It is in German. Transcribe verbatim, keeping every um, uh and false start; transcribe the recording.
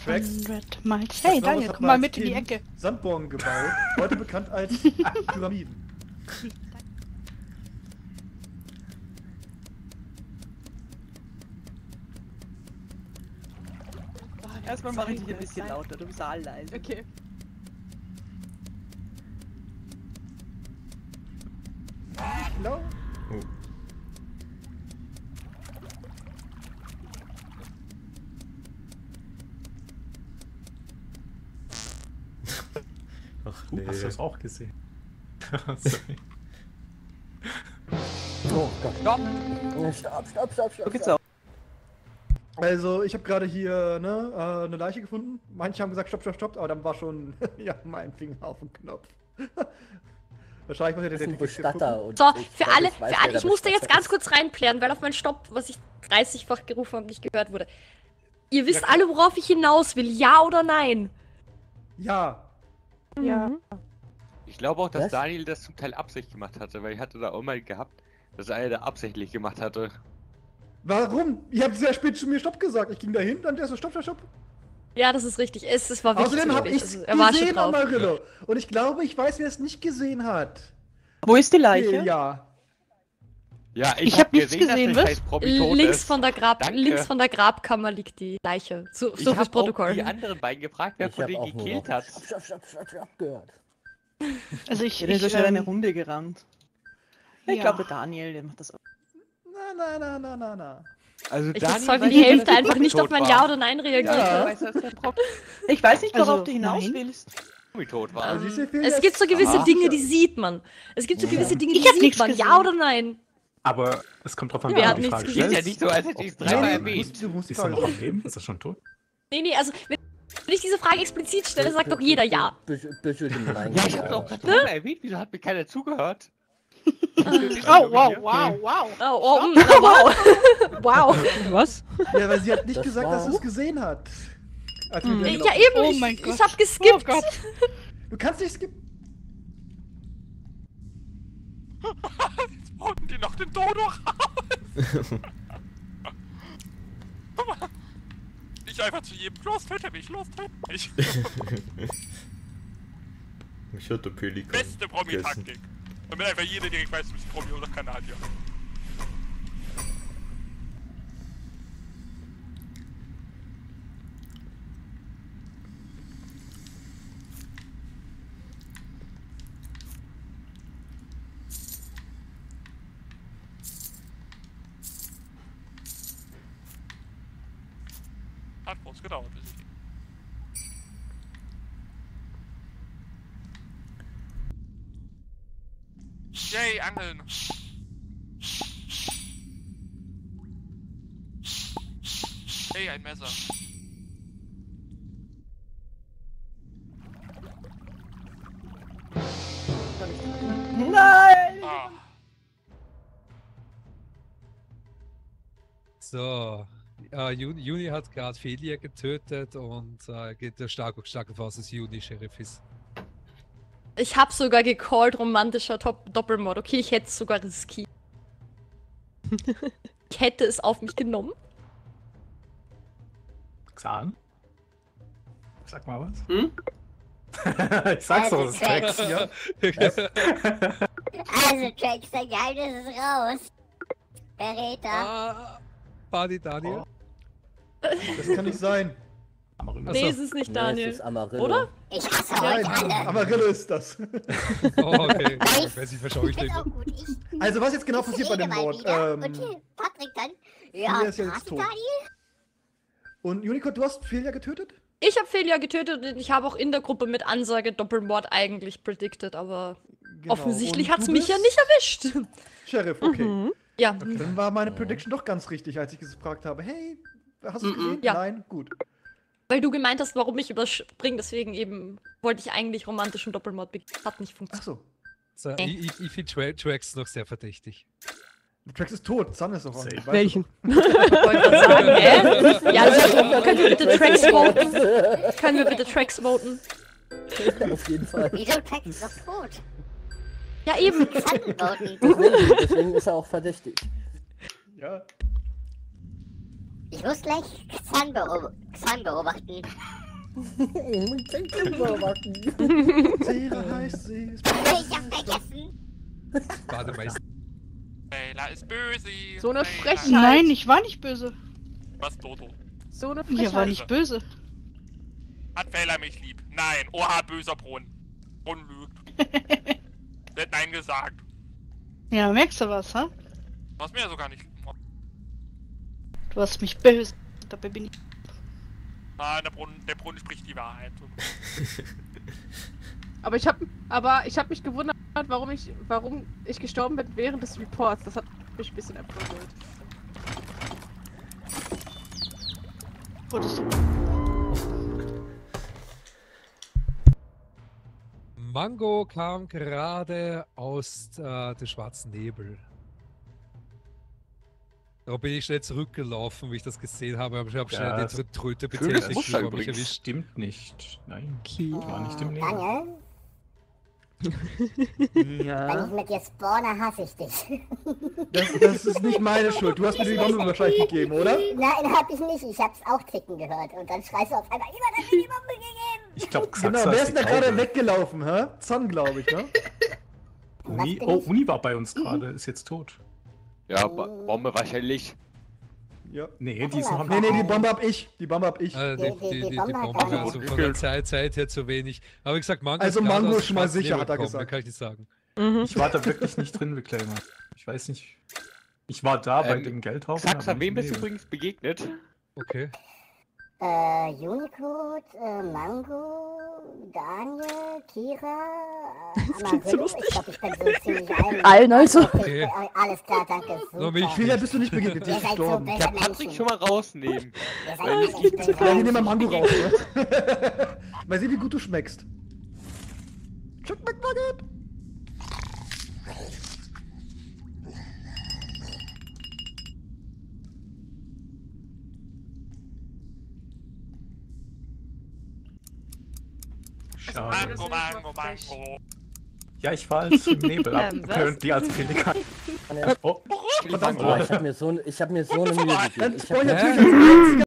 Tracks. hundert Miles. Hey, Das Daniel, hat komm mal als mit in die Kind Ecke. Sandburgen gebaut, heute bekannt als Pyramiden. Erstmal mache ich dich ein bisschen lauter, du bist all leise. Okay. No? Oh. Ach, Uh, nee. hast du das auch gesehen? Sorry. Oh Gott. Stopp! Stopp, stopp, stopp, stopp. Geht's stopp. auch. Also, ich habe gerade hier ne, äh, eine Leiche gefunden. Manche haben gesagt, stopp, stopp, stopp, aber dann war schon ja, mein Finger auf dem Knopf. Wahrscheinlich muss ja der Das ist ein Detektiv Bestatter. gucken. Und So, ich für glaub, alle, ich weiß, für wer alle, der ich musste jetzt Bestatter ganz ist. kurz reinplären, weil auf meinen Stopp, was ich dreißigfach gerufen habe, nicht gehört wurde. Ihr wisst alle, worauf ich hinaus will, ja oder nein? Ja. Ja. Ich glaube auch, dass Was? Daniel das zum Teil absichtlich gemacht hatte, weil ich hatte da auch mal gehabt, dass einer da absichtlich gemacht hatte. Warum? Ihr habt sehr spät zu mir Stopp gesagt. Ich ging dahin, dann der so Stopp, Stopp, Stopp. Ja, das ist richtig. Es, es war wirklich Außerdem habe ich also, er war schon gesehen, drauf. Amarillo. Und ich glaube, ich weiß, wer es nicht gesehen hat. Wo ist die Leiche? Ja. Ja, ich, Ich hab hab nichts gesehen, gesehen, dass was? der scheiß Promi tot Links ist. von, der Grab, Danke. links von der Grabkammer liegt die Leiche. So, Ich so fürs hab auch Protokoll. die anderen beiden gefragt, wer Ich von hab denen auch nur gekillt noch hat. Stopp, stopp, stopp, stopp, stopp gehört. Also ich, Ich bin so ich, schnell eine ähm, Runde gerannt. Ich ja. glaube, der Daniel, der macht das auch. Na, na, na, na, na, na. Also Ich Daniel das soll weiß die nicht, Hälfte dass der einfach Promi nicht auf tot mein war. Ja oder Nein reagiert Ja. hat. Weiß, dass der Promi Ich weiß nicht, worauf Also, du hinaus nein. willst. tot war. Also, ich sehe viel Es jetzt- gibt so gewisse Aha. Dinge, die sieht man. Es gibt so Ja. gewisse Dinge, Ich die hab sieht nichts man. gesehen. Ja oder nein? Aber es kommt drauf an, Wer wer hat du die nichts Frage gesehen? Ist ja stellst. nicht so, als hätte ich es Nein, dreimal du erwähnt. musst- Du musst die Ist er Frage noch am stellen. Leben? Ist er schon tot? Nee, nee, also wenn wenn ich diese Frage explizit stelle, sagt doch jeder ja. Büschelt im Rhein. Ja, ich hab's auch gerade dreimal erwähnt. Wieso hat mir keiner zugehört? Oh, wow, wow, wow. Oh, oh, mm, oh wow. Wow. Was? Ja, weil sie hat nicht Das gesagt, war- dass sie es gesehen hat. Als wir Hm. wieder Ja, gelaufen eben. Oh ich, mein ich Gott. hab geskippt. Oh Gott. sind. Du kannst nicht skippen. Jetzt wollten die noch den Dodo raus. Nicht einfach zu jedem los, töte mich, los, töte mich. Mich hat der Pelikan Beste Promi-Taktik. Damit einfach jeder direkt weiß, du bist Promi oder Kanadier. Hat kurz gedauert, bis ich... Yay, Angeln! Hey, ein Messer. Nein! Ah, So, äh, Juni, Juni hat gerade Felia getötet und äh, geht der stark, stark davon aus, dass Juni Sheriff ist. Ich hab sogar gecallt, romantischer Top Doppelmord. Okay, ich hätte es sogar riskiert. Ich hätte es auf mich genommen. Xan? Sag mal was. Hm? Ich sag's doch, das ist Text. Ja. Also, Trax, dein Geheimnis ist raus. Verräter. Ah, Buddy Daniel. Das kann nicht sein. Amarillo. Nee, es ist nicht Nee, Daniel. es ist Amarillo. Oder? Ich hasse Nein, euch alle. Amarillo ist das. Oh, okay. Ich weiß nicht, Ich verschaulich find's auch gut. Ich Also, was jetzt genau passiert bei rede dem mal Mord? wieder. Ähm, Okay, Patrick dann. Filia Ja, ist ja jetzt Patrick, tot. Daniel? Und Unicorn, du hast Filia getötet? Ich habe Felia getötet und ich habe auch in der Gruppe mit Ansage Doppelmord eigentlich predicted, aber Genau. offensichtlich Und hat's du mich ja bist nicht erwischt. Sheriff, okay. Mhm. Ja, Okay, dann war meine Prediction doch ganz richtig, als ich gefragt habe, hey, hast du es Mhm. gesehen? Ja. Nein? Gut. weil du gemeint hast, warum ich überspringe, deswegen eben wollte ich eigentlich romantischen Doppelmord begehen. Hat nicht Ach funktioniert. so. So, ich ich, ich finde Tra Trax noch sehr verdächtig. Trax ist tot, Sun ist doch on. Safe. weißt du Welchen? Ich wollte gerade sagen, hä? Ja, also, können wir bitte Tracks voten? Können wir bitte Tracks voten? Auf jeden Fall. Wieso Trax ist doch tot? Ja, eben. Sandboten. Deswegen, deswegen ist er auch verdächtig. doch? Ja. Ich muss gleich Xan, beob Xan beobachten. Ich muss Xan beobachten. Sera heißt sie. Ich hab vergessen. Bademeister. Layla ist böse. So eine Layla- Frechheit. Nein, ich war nicht böse. Was, Dodo? So eine Frechheit. Ich war nicht böse. Hat Layla mich lieb? Nein. Oha, böser Brunnen. Brunnen lügt. Der hat Nein gesagt. Ja, merkst du was, ha? Du hast mir ja sogar nicht. Du hast mich böse. Dabei bin ich. Nein, der Brunnen, der Brunnen spricht die Wahrheit. Aber ich hab, aber ich hab mich gewundert, warum ich, warum ich gestorben bin während des Reports. Das hat mich ein bisschen erprobelt. Wurdest du? Mango kam gerade aus äh, dem schwarzen Nebel. Da bin ich schnell zurückgelaufen, wie ich das gesehen habe, aber ich habe schnell Ja, die Tröte Schönes betätigt, Muster die mich übrigens. erwischt. Stimmt nicht. Nein, Okay. war nicht im Äh, Nebel. Daniel, Ja. wenn ich mit dir spawne, hasse ich dich. Das, das ist nicht meine Schuld. Du hast mir die Bombe wahrscheinlich gegeben, oder? Nein, hab ich nicht. Ich hab's auch ticken gehört. Und dann schreist du auf einmal, jemand hat mir die Bombe gegeben. Ich glaube, Genau, wer ist denn da gerade weggelaufen, hä? Zan, glaube ich, ne? Uni, oh, Uni war bei uns gerade, ist jetzt tot. Ja, Bo Bombe wahrscheinlich. Ja. Nee, die ist noch am Nee, nee, die Bombe hab ich. Die Bombe hab ich. Äh, die, Die- die, die die, die Bombe Bombe hat war Daniel. also von der Zeit, Zeit her zu wenig. Aber wie gesagt, Mango Also ist gerade Mango aus ist schon mal dem schwarzen sicher, Nebel hat er gekommen, gesagt. mehr kann ich nicht sagen. Ich war da wirklich nicht drin, Reclaimer. Ich weiß nicht. Ich war da bei Ähm, dem Geldhaufen. Saxa, aber wem nicht bist du im Nebel. übrigens begegnet? Okay. Äh, Unicode, äh, Mango, Daniel, Kira, äh, Amarillo. Ich glaube, ich bin so ziemlich allen. Allen also. Okay. Alles klar, danke. Nur mich. Super. Fehler bist du nicht begegnet, die Ihr ist seid so gestorben. böse Ich hab Patrick Menschen. schon mal rausnehmen. Ihr seid wirklich böse Ja, hier nehmen wir Menschen. Mango raus, ne? Mal sehen, wie gut du schmeckst. Chuck McNugget! Schade. Mango, Mango, Mango. Ja, ich war als im Nebel. Ähm, was? Apparently als Pelikan. Oh, Oh, ich hab mir so, ich hab mir so eine Mühe gegeben. Dann Ich hab spoil mir natürlich als einziger